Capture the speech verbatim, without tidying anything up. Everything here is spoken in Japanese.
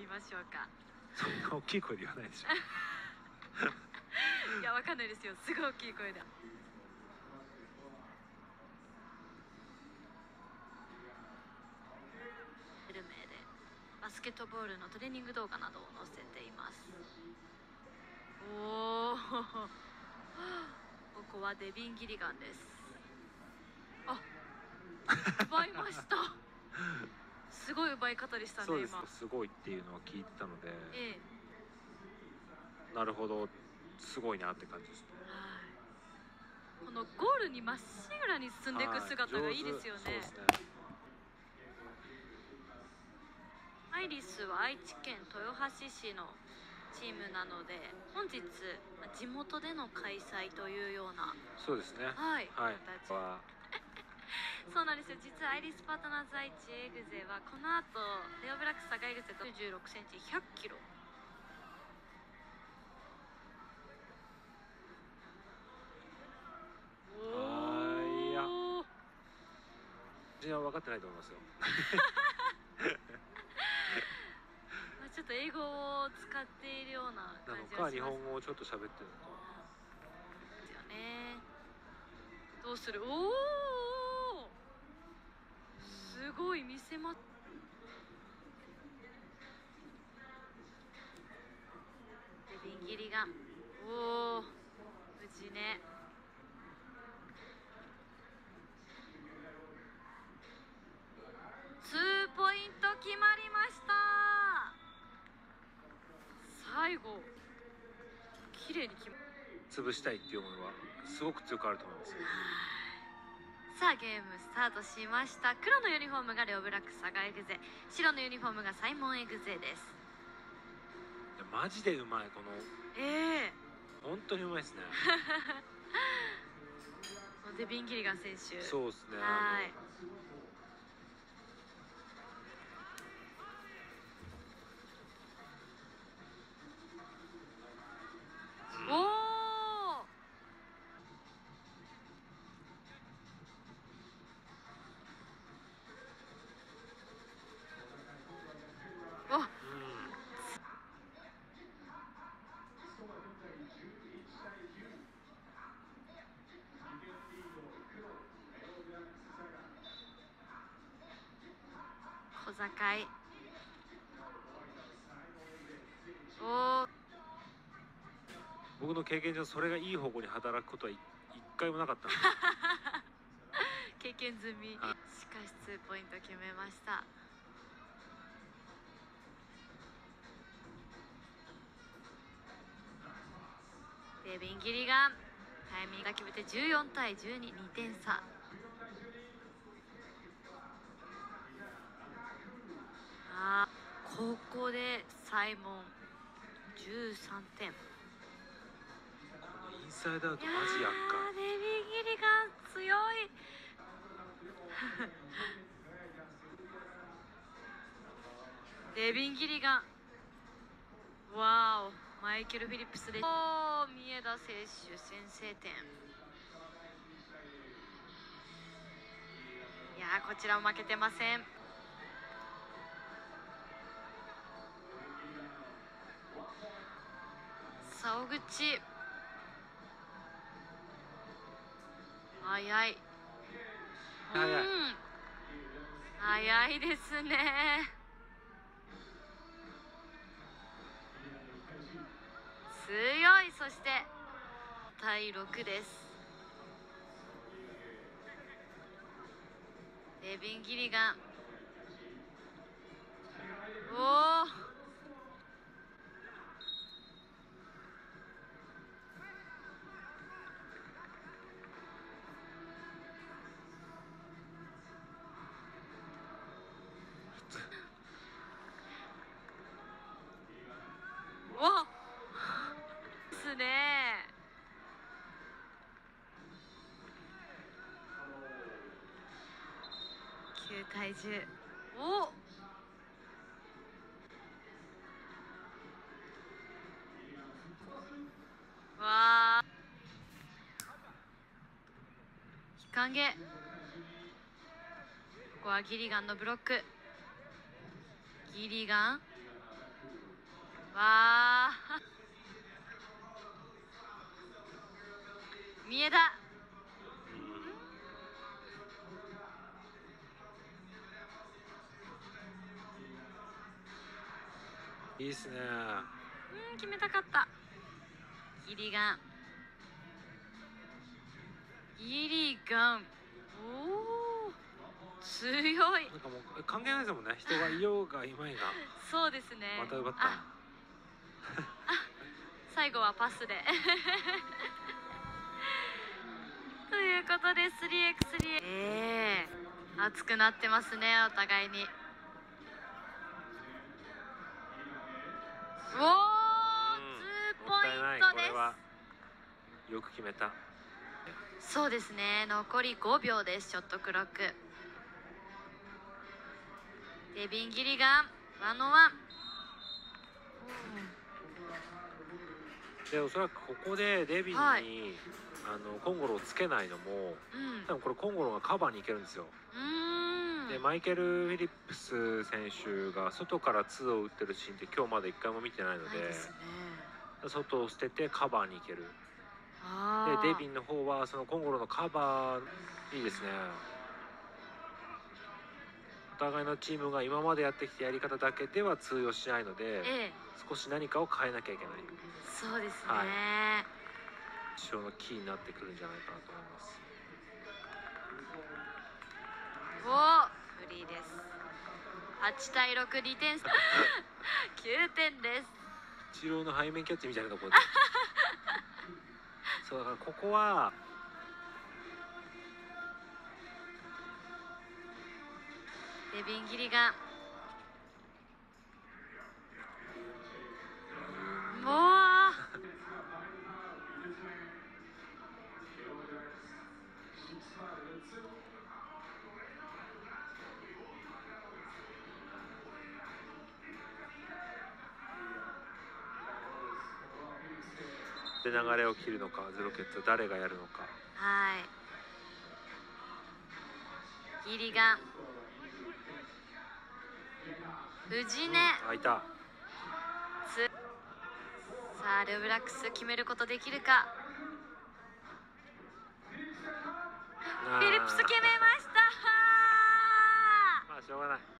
ましょうか。 そんな大きい声で言わないでしょ。 いや、わかんないですよ。すごい大きい声だ。ルメでバスケットボールのトレーニング動画などを載せています。おお、ここはデビン・ギリガンです。あ、奪いました。すごい奪い方でしたね。 そうです。 今すごいっていうのを聞いてたので、 ええ、 なるほど、すごいなって感じですね。 はい、このゴールにまっしぐらに進んでいく姿がいいですよね。 そうですね。 アイリスは愛知県豊橋市のチームなので、本日地元での開催というような、 そうですね。 はい、 はい。 形はそうなんですよ。実はアイリスパートナーズ愛知エグゼはこの後レオブラックサガエグゼときゅうじゅうろくセンチひゃっキロ。 あいや、自分は分かってないと思いますよ。 まあちょっと英語を使っているようなな感のか、日じはします本語をちょっと喋ってるのか。 ですよね。どうする？おお、すごい見せます。デビン・ギリガン、おお、無事ね。ツーポイント決まりました。最後綺麗に決ま潰したいっていう思いはすごく強くあると思いますよ。 さあゲームスタートしました。黒のユニフォームがレオブラックサガエグゼ、白のユニフォームがサイモンエグゼです。 いやマジでうまい。このええ本当にうまいですね。 ー、デビン・ギリガン選手、 そうですね。 はい、おお、お、 うん、 小坂井、おお、 僕の経験上それがいい方向に働くことは一回もなかったので。 経験済み、 はしかしツーポイント決めました。デビン・ギリガンタイミングが決めてじゅうよんたいじゅうに、にてん差。あー、ここでサイモンじゅうさんてん。 このインサイドアウトマジ厄いや介。 ー、デビン・ギリガン強い。デビン・ギリガン、わーお、マイケル・フィリップスで、おー、三重田選手先制点。いやー、こちらも負けてません。さあ、小口、早い、 早い。 うん、早いですね。強い。そして対ろくです。デビン・ギリガン、おお、わっですね。きゅうたいじゅう、おっ、わー、日陰、ここはギリガンのブロック。ギリガン、 わあ三枝いいっすね。 うん決めたかった。ギリガンギリガンおお強い。 なんかもう関係ないですもんね、人がいようがいまいが。 そうですね。 また奪ったあ最後はパスでということで スリーエックススリー ええー、熱くなってますねお互いに。おお、ツーポイントです。 よく決めた。 そうですね、残りごびょうです。ショットクロック。デビン・ギリガンワンオンワン。 でおそらくここでデビンに、はい、あのコンゴロをつけないのも、うん、多分これコンゴロがカバーに行けるんですよ。でマイケル・フィリップス選手が外からツーを打ってるシーンって今日まだいっかいも見てないので、ね、外を捨ててカバーに行ける。でデビンの方はそのコンゴロのカバーいいですね。お互いのチームが今までやってきたやり方だけでは通用しないので、ええ、少し何かを変えなきゃいけない。 そうですね、 はい、主要のキーになってくるんじゃないかなと思います。 おフリーです。はちたいろく、にてん差きゅうてんです。 イチローの背面キャッチみたいなところでそうだからここはデビン・ギリガンもうで流れを切るのか、ゼロケット誰がやるのか。 はいギリガン藤根、うん、 開いた。さあルブラックス決めることできるか。フィリップス決めました。 まあしょうがない。